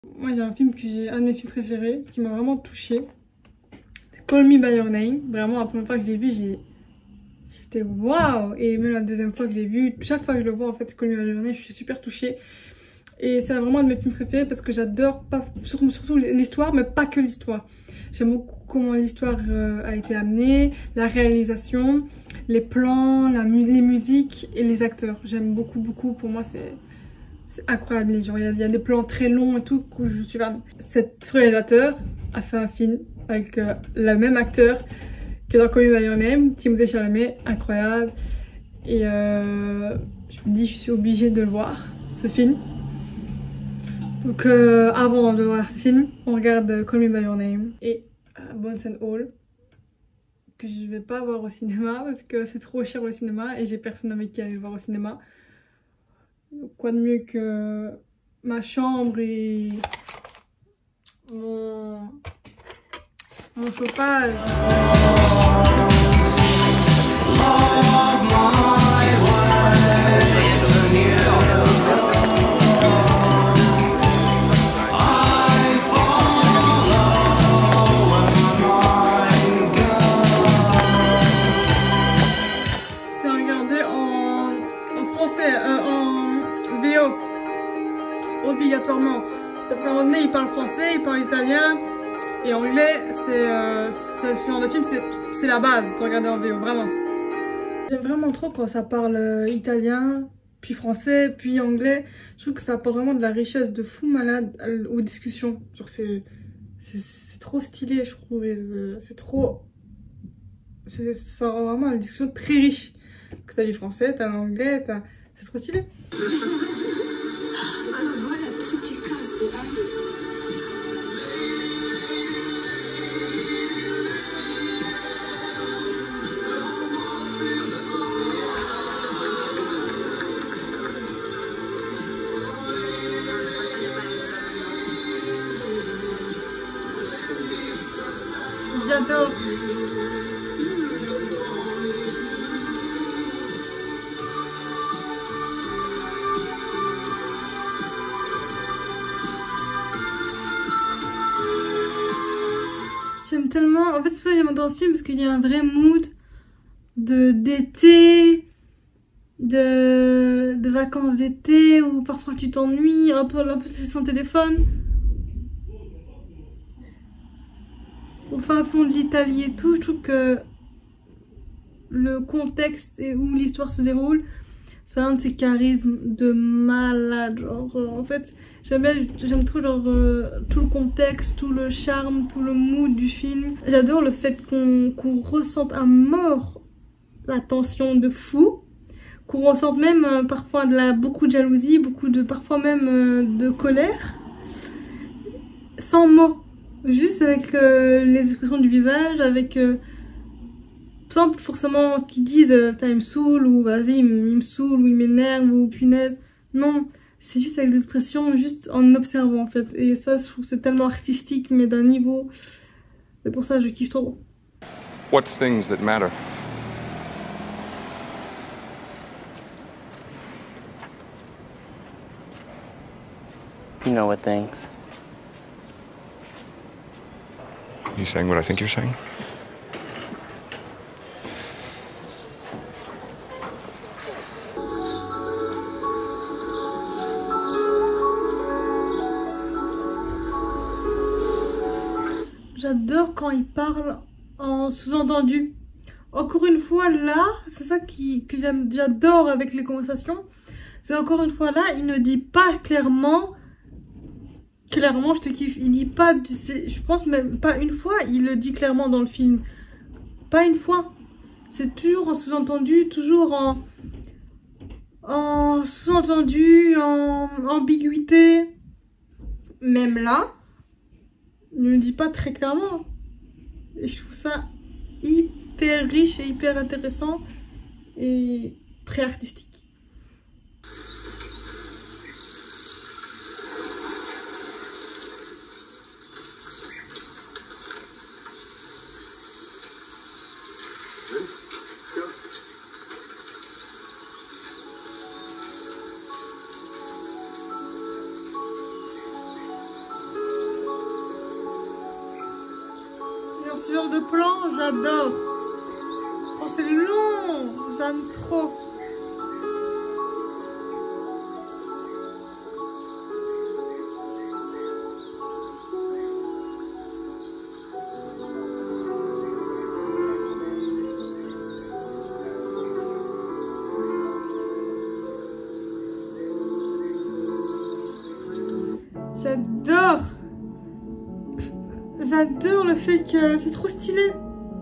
Moi j'ai un film un de mes films préférés qui m'a vraiment touchée. C'est Call Me By Your Name. Vraiment la première fois que je l'ai vu, j'étais waouh. Et même la deuxième fois que je l'ai vu, chaque fois que je le vois en fait Call Me By Your Name, je suis super touchée. Et c'est vraiment un de mes films préférés parce que j'adore surtout l'histoire, mais pas que l'histoire. J'aime beaucoup comment l'histoire a été amenée, la réalisation, les plans, les musiques et les acteurs. J'aime beaucoup. Pour moi, c'est incroyable. Genre, il y a des plans très longs et tout où je suis fan. Cet réalisateur a fait un film avec le même acteur que dans Call Me By Your Name, Timothée Chalamet, incroyable. Et je me dis, je suis obligée de le voir, ce film. Donc avant de voir ce film, on regarde Call Me By Your Name et Bones and All, que je vais pas voir au cinéma parce que c'est trop cher au cinéma et j'ai personne avec qui aller le voir au cinéma. Quoi de mieux que ma chambre et mon chauffage. Obligatoirement, parce qu'à un moment donné il parle français, il parle italien et anglais, ce genre de film c'est la base de regarder en VO, vraiment. J'aime vraiment trop quand ça parle italien, puis français, puis anglais. Je trouve que ça apporte vraiment de la richesse de fou malade aux discussions. Genre c'est trop stylé, je trouve, ça rend vraiment une discussion très riche. Que t'as du français, t'as l'anglais, c'est trop stylé. J'adore. J'aime tellement, en fait c'est pour ça que j'aime dans ce film parce qu'il y a un vrai mood d'été, de vacances d'été où parfois tu t'ennuies, un peu c'est son téléphone. Au fin fond de l'Italie et tout, je trouve que le contexte et où l'histoire se déroule, c'est un de ces charismes de malade. Genre, en fait, j'aime trop genre, tout le contexte, tout le charme, tout le mood du film. J'adore le fait qu'on ressente à mort la tension de fou, qu'on ressente même parfois beaucoup de jalousie, parfois même de colère, sans mots. Juste avec les expressions du visage, avec sans forcément qu'ils disent putain il me saoule ou vas-y il me saoule ou il m'énerve ou punaise. Non, c'est juste avec des expressions, juste en observant en fait. Et ça je trouve c'est tellement artistique mais d'un niveau. C'est pour ça que je kiffe trop. What things that matter? You know what things. You saying what I think you're saying? J'adore quand il parle en sous-entendu. Encore une fois là, c'est ça que j'adore avec les conversations. C'est encore une fois là, il ne dit pas clairement je te kiffe. Il dit pas, je pense même pas une fois, il le dit clairement dans le film. Pas une fois. C'est toujours en sous-entendu, toujours en sous-entendu, en ambiguïté. Même là, il ne le dit pas très clairement. Et je trouve ça hyper riche et hyper intéressant et très artistique. ce genre de plan, j'adore. Oh, c'est long, j'aime trop. J'adore. J'adore le fait que c'est trop stylé.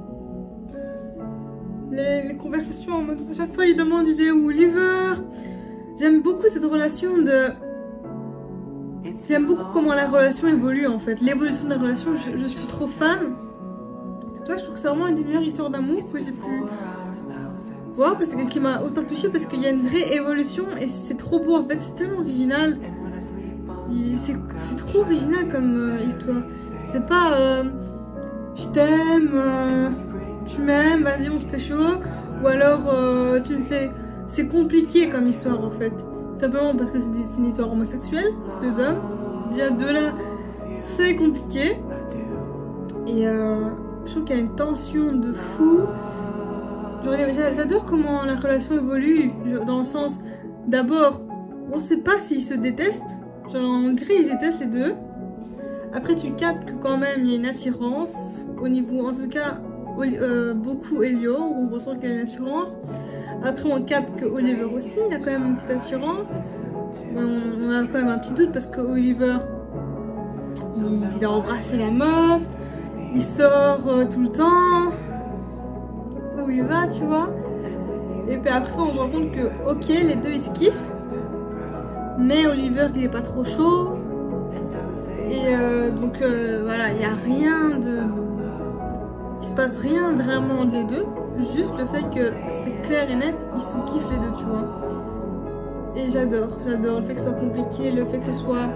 Les conversations en mode, à chaque fois il demande il est où Oliver. J'aime beaucoup cette relation de... J'aime beaucoup comment la relation évolue en fait. L'évolution de la relation, je suis trop fan. C'est pour ça que je trouve que c'est vraiment une des meilleures histoires d'amour que j'ai pu voir. Parce que qui m'a autant touchée parce qu'il y a une vraie évolution et c'est trop beau en fait. C'est tellement original. C'est trop original comme histoire. C'est pas je t'aime, tu m'aimes, vas-y on se fait chaud. Ou alors tu me fais... C'est compliqué comme histoire en fait. Simplement parce que c'est une histoire homosexuelle, c'est deux hommes. Déjà deux là, c'est compliqué. Et je trouve qu'il y a une tension de fou. J'adore comment la relation évolue. Dans le sens, d'abord, on sait pas s'ils se détestent. Genre, on dirait qu'ils détestent les deux. Après, tu captes que quand même il y a une attirance au niveau, en tout cas, beaucoup Elio, où on ressent qu'il y a une attirance. Après, on capte que Oliver aussi, il a quand même une petite attirance. On a quand même un petit doute parce que Oliver, il a embrassé la meuf, il sort tout le temps, où il va, tu vois. Et puis après, on se rend compte que, ok, les deux ils se kiffent, mais Oliver il est pas trop chaud. Et donc voilà, il n'y a rien de... Il se passe rien vraiment entre les deux. Juste le fait que c'est clair et net, ils se kiffent les deux, tu vois. Et j'adore le fait que ce soit compliqué, le fait que ce soit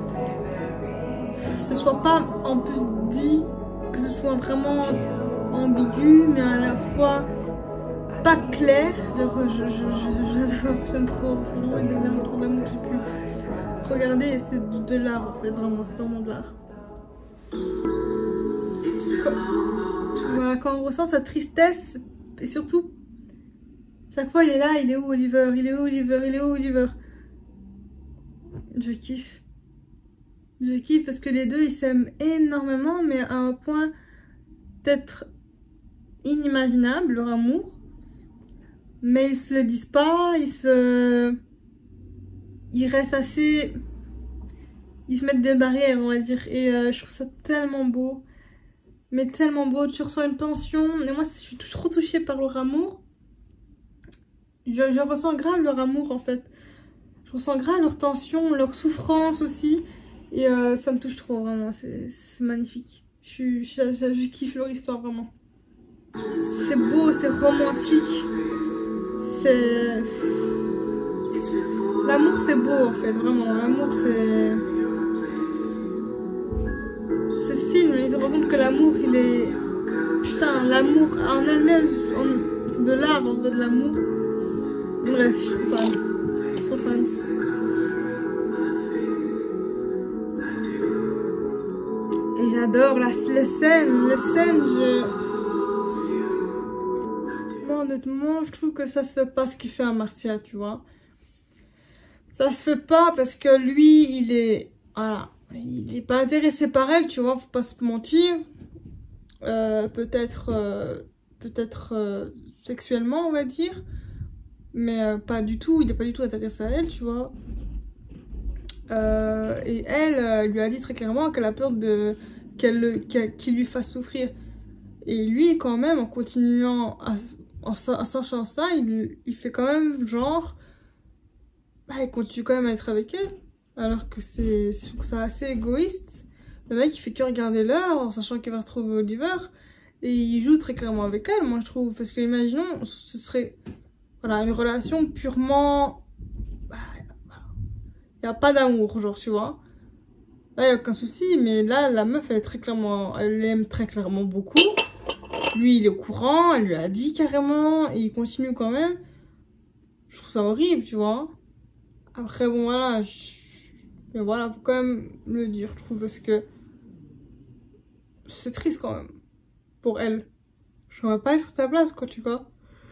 pas en plus dit, que ce soit vraiment ambigu, mais à la fois pas clair. Genre, j'adore, j'aime trop. C'est vraiment une des meilleures histoires d'amour que j'ai pu regarder et c'est de l'art en fait, vraiment, c'est vraiment de l'art. Voilà, quand on ressent sa tristesse et surtout, chaque fois il est là, il est où Oliver, il est où Oliver, il est où Oliver. Je kiffe. Je kiffe parce que les deux ils s'aiment énormément mais à un point peut-être inimaginable leur amour. Mais ils se le disent pas, ils restent assez... Ils se mettent des barrières, on va dire. Et je trouve ça tellement beau. Mais tellement beau. Tu ressens une tension. Et moi, je suis trop touchée par leur amour. Je ressens grave leur amour, en fait. Je ressens grave leur tension, leur souffrance aussi. Et ça me touche trop, vraiment. C'est magnifique. Je kiffe leur histoire, vraiment. C'est beau, c'est romantique. C'est... L'amour, c'est beau, en fait. Vraiment. L'amour, c'est... Ce film, il se rend compte que l'amour, il est... Putain, l'amour en elle-même, c'est de l'art, en fait, de l'amour. Bref, je suis fan. Je suis trop fan. Et j'adore les scènes. Les scènes, Moi, honnêtement, je trouve que ça se fait pas ce qu'il fait à Marcia, tu vois. Ça se fait pas parce que lui, il est... Voilà. Il est pas intéressé par elle, tu vois, faut pas se mentir. Peut-être sexuellement, on va dire. Mais pas du tout, il est pas du tout intéressé à elle, tu vois. Et elle lui a dit très clairement qu'elle a peur qu'il lui fasse souffrir. Et lui, quand même, en continuant en sachant ça, il fait quand même genre... Bah, il continue quand même à être avec elle. Alors que je trouve ça assez égoïste. Le mec il fait que regarder l'heure en sachant qu'il va retrouver Oliver. Et il joue très clairement avec elle, moi je trouve. Parce que imaginons, ce serait voilà, une relation purement... Bah, il n'y a pas d'amour, genre, tu vois. Là, il n'y a aucun souci, mais là, la meuf, elle l'aime très clairement beaucoup. Lui, il est au courant, elle lui a dit carrément, et il continue quand même. Je trouve ça horrible, tu vois. Après, bon, voilà, mais voilà, faut quand même le dire, je trouve, parce que c'est triste quand même. pour elle. Je ne vais pas être à sa place, quoi, tu vois.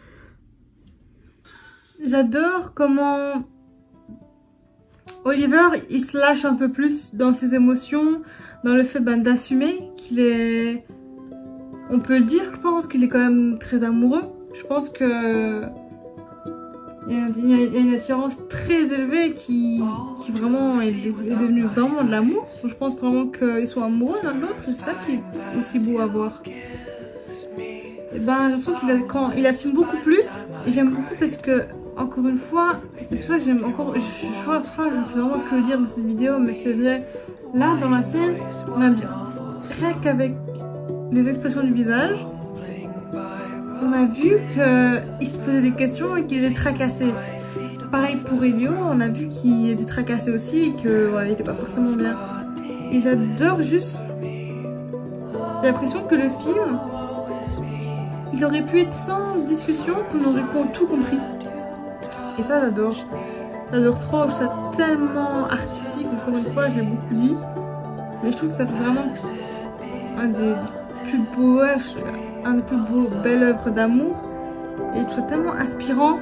J'adore comment Oliver, il se lâche un peu plus dans ses émotions, dans le fait d'assumer qu'il est... On peut le dire, je pense qu'il est quand même très amoureux. Je pense que... Il y a une assurance très élevée qui vraiment est devenue vraiment de l'amour. Je pense vraiment qu'ils sont amoureux l'un de l'autre. C'est ça qui est aussi beau à voir. Et ben, j'ai l'impression qu'il assume beaucoup plus. Et j'aime beaucoup parce que, encore une fois, c'est pour ça que j'aime encore... Je fais vraiment que le dire dans cette vidéo, mais c'est vrai. Là, dans la scène, on a bien... Rien qu'avec les expressions du visage, on a vu qu'il se posait des questions et qu'il était tracassé. Pareil pour Elio, on a vu qu'il était tracassé aussi et qu'il ouais, était pas forcément bien. Et j'adore juste... J'ai l'impression que le film, il aurait pu être sans discussion, qu'on aurait tout compris. Et ça, j'adore. J'adore trop, je trouve ça tellement artistique, encore une fois, je l'ai beaucoup dit. Mais je trouve que ça fait vraiment un des plus beaux belles œuvres d'amour. Et je trouve ça tellement inspirant.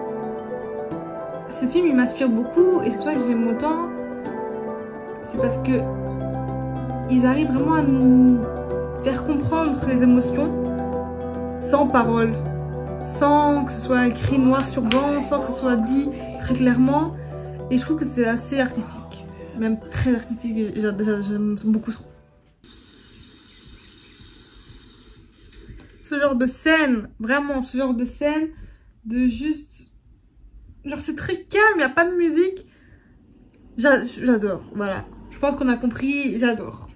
Ce film, il m'inspire beaucoup et c'est pour ça que je l'aime autant. C'est parce que ils arrivent vraiment à nous faire comprendre les émotions sans parole, sans que ce soit écrit noir sur blanc, sans que ce soit dit très clairement. Et je trouve que c'est assez artistique, même très artistique, et j'aime beaucoup trop. Ce genre de scène, vraiment ce genre de scène, de juste... Genre c'est très calme, il n'y a pas de musique. J'adore, voilà. Je pense qu'on a compris, j'adore.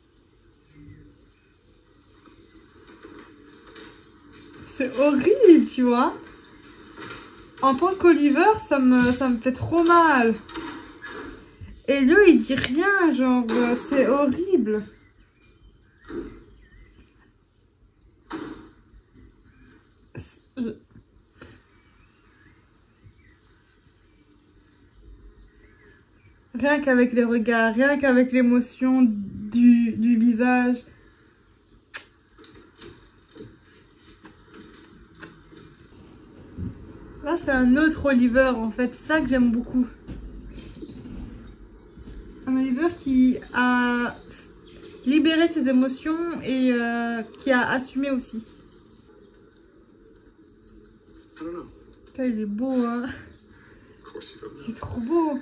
C'est horrible, tu vois. En tant qu'Oliver, ça me fait trop mal. Et lui, il dit rien, genre, c'est horrible. Rien qu'avec les regards, rien qu'avec l'émotion du visage. Là, c'est un autre Oliver, en fait. C'est ça que j'aime beaucoup. Un Oliver qui a libéré ses émotions et qui a assumé aussi. Putain, il est beau, hein. Il est trop beau.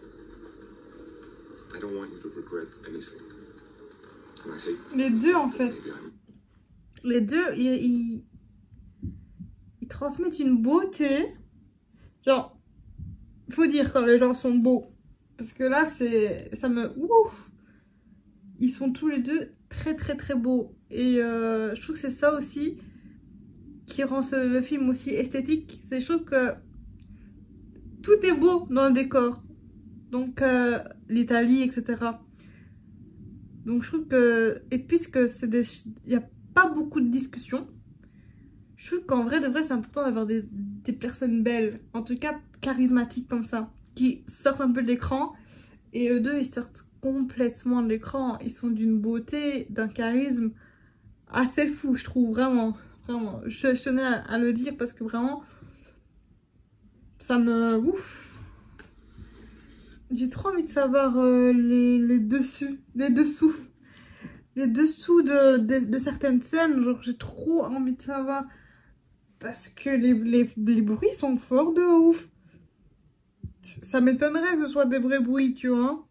Les deux, en fait. Les deux, ils transmettent une beauté. Genre, faut dire quand les gens sont beaux. Parce que là, ça me... Ouh, ils sont tous les deux très très très beaux. Et je trouve que c'est ça aussi qui rend le film aussi esthétique. C'est je trouve que tout est beau dans le décor. Donc l'Italie, etc. Donc je trouve que... Et puisque il n'y a pas beaucoup de discussions, je trouve qu'en vrai de vrai c'est important d'avoir des personnes belles. En tout cas charismatiques comme ça. Qui sortent un peu de l'écran. Et eux deux ils sortent complètement de l'écran. Ils sont d'une beauté, d'un charisme assez fou, je trouve, vraiment. Vraiment. Je tenais à le dire parce que vraiment... Ça me... Ouf. J'ai trop envie de savoir les dessous de certaines scènes. Genre j'ai trop envie de savoir parce que les bruits sont forts de ouf. Ça m'étonnerait que ce soit des vrais bruits, tu vois.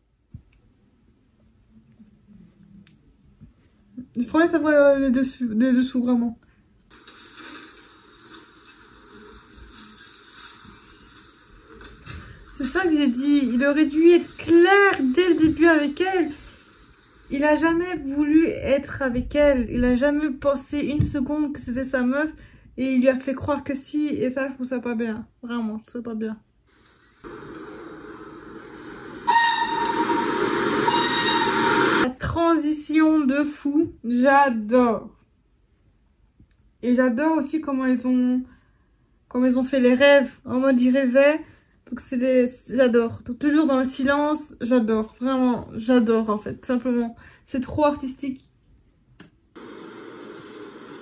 J'ai trop envie de savoir les dessous vraiment. C'est ça que j'ai dit, il aurait dû être clair dès le début avec elle. Il a jamais voulu être avec elle, il a jamais pensé une seconde que c'était sa meuf et il lui a fait croire que si, et ça je trouve ça pas bien, vraiment, je trouve ça pas bien. La transition de fou, j'adore. Et j'adore aussi comment ils ont fait les rêves, en mode ils rêvaient. Donc j'adore, toujours dans le silence, j'adore, vraiment, j'adore en fait, tout simplement. C'est trop artistique.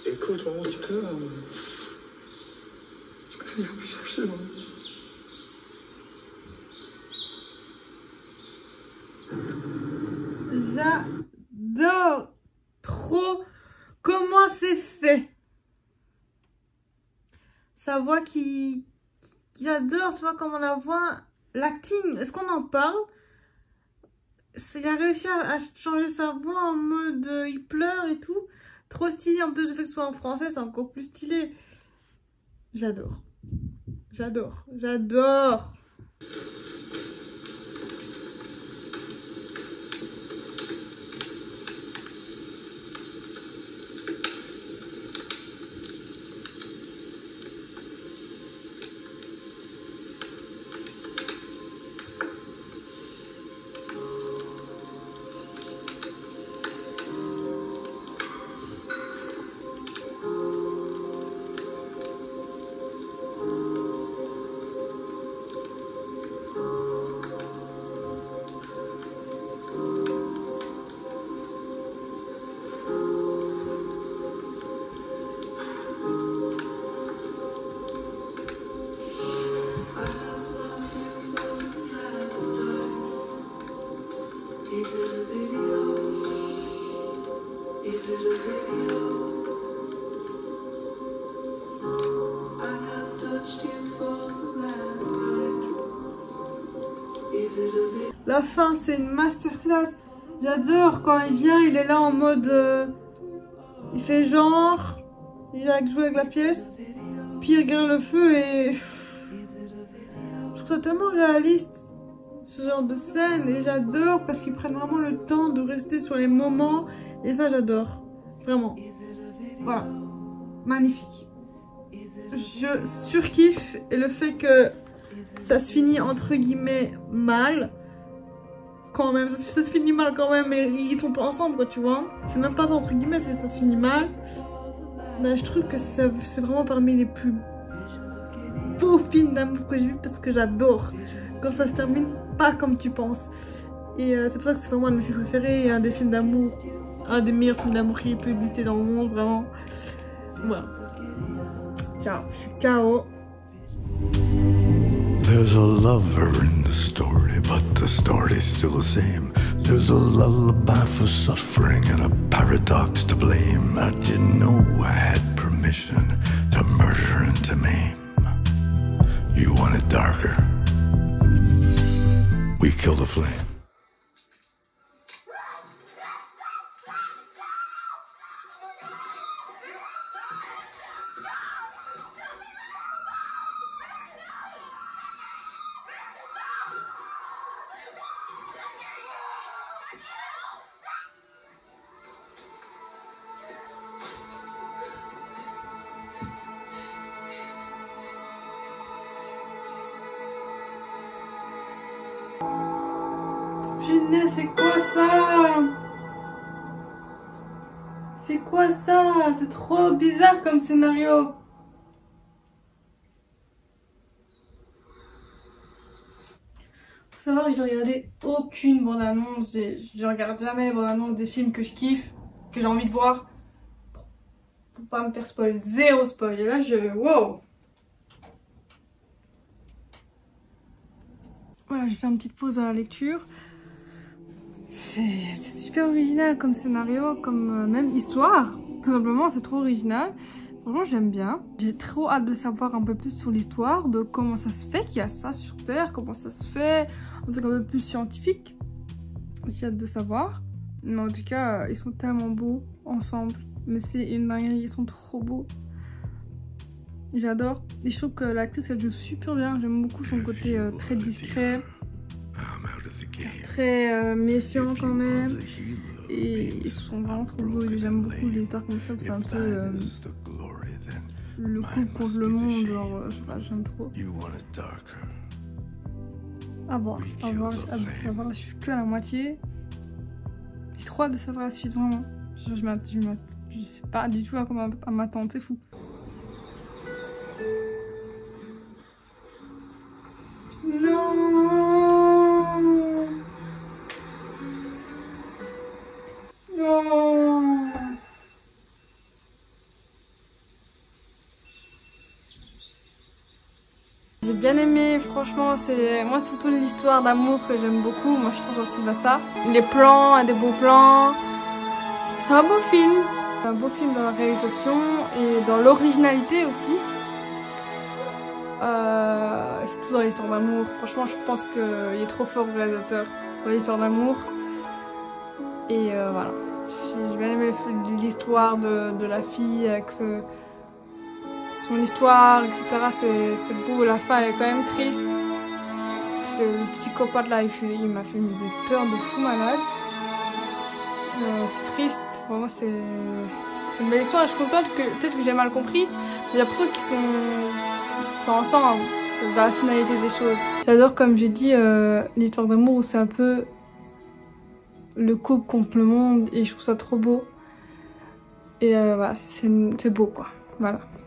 Écoute, vraiment, tu peux venir me chercher, non? J'adore trop comment c'est fait. Sa voix qui... J'adore, tu vois, comment la voix... L'acting, est-ce qu'on en parle? Il a réussi à changer sa voix en mode il pleure et tout. Trop stylé, en plus le fait que ce soit en français, c'est encore plus stylé. J'adore. J'adore. J'adore. La fin, c'est une masterclass. J'adore quand il vient, il est là en mode... il fait genre... Il a joué avec la pièce. Puis il regarde le feu et... Je trouve ça tellement réaliste, ce genre de scène. Et j'adore parce qu'ils prennent vraiment le temps de rester sur les moments. Et ça, j'adore. Vraiment. Voilà. Magnifique. Je surkiffe. Et le fait que ça se finit entre guillemets mal... Quand même, ça se finit mal quand même, mais ils sont pas ensemble quoi, tu vois. C'est même pas entre guillemets, ça se finit mal. Mais je trouve que c'est vraiment parmi les plus beaux films d'amour que j'ai vu parce que j'adore quand ça se termine pas comme tu penses. Et c'est pour ça que c'est vraiment un de mes films préférés et un des films d'amour, un des meilleurs films d'amour qui peut exister dans le monde, vraiment. Voilà. Ciao, je suis KO. There's a lover in the story, but the story's still the same. There's a lullaby for suffering and a paradox to blame. I didn't know I had permission to murder and to maim. You want it darker? We kill the flame. Punaise, c'est quoi ça? C'est quoi ça? C'est trop bizarre comme scénario. Faut savoir que j'ai regardé aucune bande-annonce. Je regarde jamais les bandes-annonces des films que je kiffe, que j'ai envie de voir. Pour pas me faire spoil. Zéro spoil. Et là, wow! Voilà, j'ai fait une petite pause dans la lecture. C'est super original comme scénario, comme même histoire. Tout simplement, c'est trop original. Franchement, j'aime bien. J'ai trop hâte de savoir un peu plus sur l'histoire, de comment ça se fait qu'il y a ça sur Terre, comment ça se fait, un truc un peu plus scientifique. J'ai hâte de savoir. Mais en tout cas, ils sont tellement beaux ensemble. Mais c'est une dinguerie, ils sont trop beaux. J'adore. Et je trouve que l'actrice, elle joue super bien. J'aime beaucoup son côté très discret. Très méfiant quand même. Et ils sont vraiment trop beaux. J'aime beaucoup les histoires comme ça où c'est un peu le couple contre le monde. Genre, je sais pas, j'aime trop. À voir, j'ai hâte de savoir. Je suis que à la moitié. J'ai trop hâte de savoir la suite, vraiment. Je sais pas du tout à quoi m'attendre, c'est fou. Non. Non. bien aimé, franchement, moi c'est surtout l'histoire d'amour que j'aime beaucoup, moi je trouve sensible à ça. Les plans, des beaux plans, c'est un beau film dans la réalisation et dans l'originalité aussi. Surtout dans l'histoire d'amour, franchement je pense qu'il est trop fort le réalisateur dans l'histoire d'amour. Et voilà, j'ai bien aimé l'histoire de la fille avec son histoire, etc. C'est beau, la fin elle est quand même triste. Le psychopathe là, il m'a fait me faisait peur de fou malade. C'est triste, vraiment c'est une belle histoire. Je suis contente que, peut-être que j'ai mal compris, mais j'ai l'impression qu'ils sont ensemble dans la finalité des choses. J'adore, comme j'ai dit, l'histoire d'amour où c'est un peu le couple contre le monde et je trouve ça trop beau. Et voilà, c'est beau quoi, voilà.